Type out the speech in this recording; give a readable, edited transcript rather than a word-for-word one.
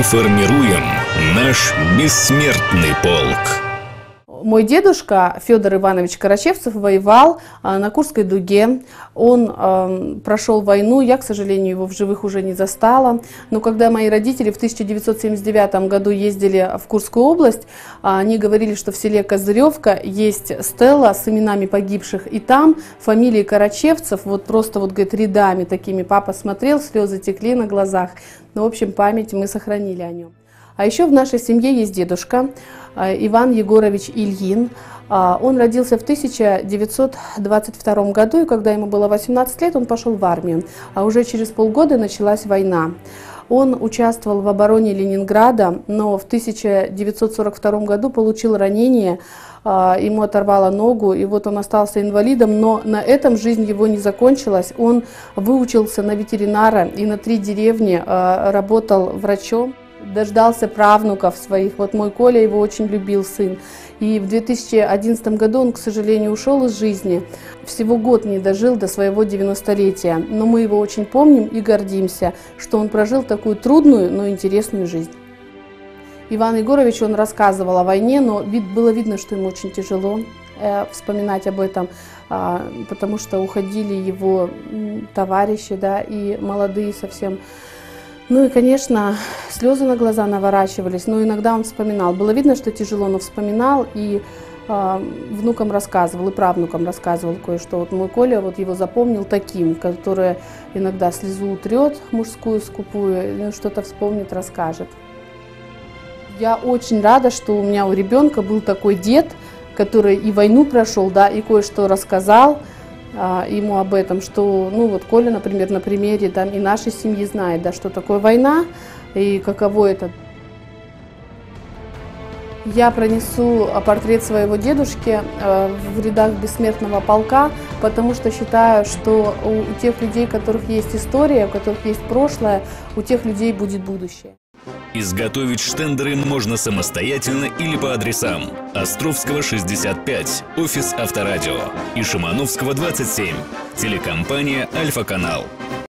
формируем наш бессмертный полк. Мой дедушка Федор Иванович Карачевцев воевал на Курской дуге. Он прошел войну, я, к сожалению, его в живых уже не застала. Но когда мои родители в 1979 году ездили в Курскую область, они говорили, что в селе Козыревка есть стела с именами погибших. И там фамилии Карачевцев, вот просто вот, говорит, рядами такими. Папа смотрел, слезы текли на глазах. Ну, в общем, память мы сохранили о нем. А еще в нашей семье есть дедушка Иван Егорович Ильин. Он родился в 1922 году, и когда ему было 18 лет, он пошел в армию. А уже через полгода началась война. Он участвовал в обороне Ленинграда, но в 1942 году получил ранение, ему оторвало ногу, и вот он остался инвалидом, но на этом жизнь его не закончилась. Он выучился на ветеринара и на 3 деревни работал врачом. Дождался правнуков своих. Вот мой Коля его очень любил, сын. И в 2011 году он, к сожалению, ушел из жизни. Всего год не дожил до своего 90-летия. Но мы его очень помним и гордимся, что он прожил такую трудную, но интересную жизнь. Иван Егорович, он рассказывал о войне, но было видно, что ему очень тяжело вспоминать об этом, потому что уходили его товарищи, да, и молодые совсем. Ну и, конечно, слезы на глаза наворачивались, но иногда он вспоминал. Было видно, что тяжело, но вспоминал и внукам рассказывал, и правнукам рассказывал кое-что. Вот мой Коля вот его запомнил таким, который иногда слезу утрет мужскую скупую, что-то вспомнит, расскажет. Я очень рада, что у меня у ребенка был такой дед, который и войну прошел, да, и кое-что рассказал ему об этом, что, ну вот Коля, например, на примере там и нашей семьи знает, да, что такое война и каково это. Я пронесу портрет своего дедушки в рядах бессмертного полка, потому что считаю, что у тех людей, у которых есть история, у которых есть прошлое, у тех людей будет будущее. Изготовить штендеры можно самостоятельно или по адресам: Островского, 65, офис Авторадио, и Шимановского, 27, телекомпания «Альфа-Канал».